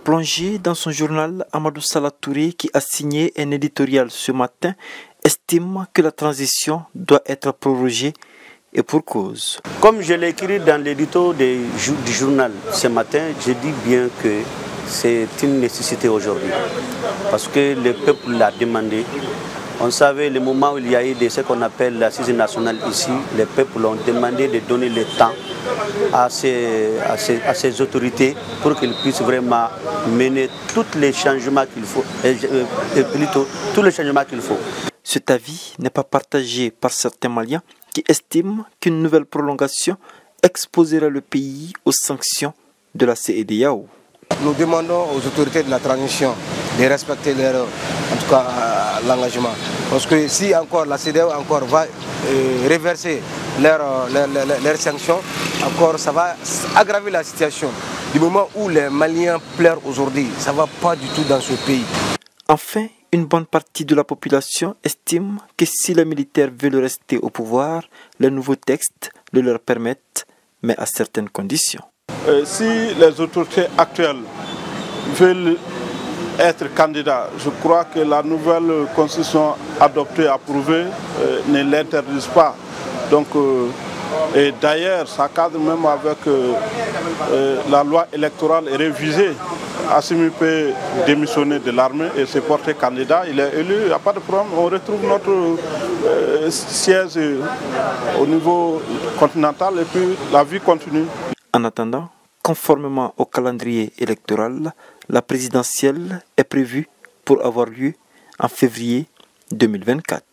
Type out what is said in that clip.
Plongé dans son journal, Amadou Salah Touré, qui a signé un éditorial ce matin, estime que la transition doit être prorogée et pour cause. Comme je l'ai écrit dans l'édito du journal ce matin, je dis bien que c'est une nécessité aujourd'hui. Parce que le peuple l'a demandé. On savait le moment où il y a eu ce qu'on appelle l'assise nationale ici, les peuples ont demandé de donner le temps à ces autorités pour qu'ils puissent vraiment mener tous les changements qu'il faut, plutôt tous les changements qu'il faut. Cet avis n'est pas partagé par certains Maliens qui estiment qu'une nouvelle prolongation exposera le pays aux sanctions de la CEDEAO. Nous demandons aux autorités de la transition de respecter en tout cas l'engagement. Parce que si encore la CEDEAO encore va reverser leurs sanctions, encore ça va aggraver la situation. Du moment où les Maliens pleurent aujourd'hui, ça ne va pas du tout dans ce pays. Enfin, une bonne partie de la population estime que si les militaires veulent rester au pouvoir, les nouveaux textes le leur permettent, mais à certaines conditions. Si les autorités actuelles veulent être candidats, je crois que la nouvelle constitution adoptée, approuvée, ne l'interdise pas. Donc, et d'ailleurs, ça cadre même avec la loi électorale révisée. Assimi peut démissionner de l'armée et se porter candidat. Il est élu, il n'y a pas de problème. On retrouve notre siège au niveau continental et puis la vie continue. En attendant, conformément au calendrier électoral, la présidentielle est prévue pour avoir lieu en février 2024.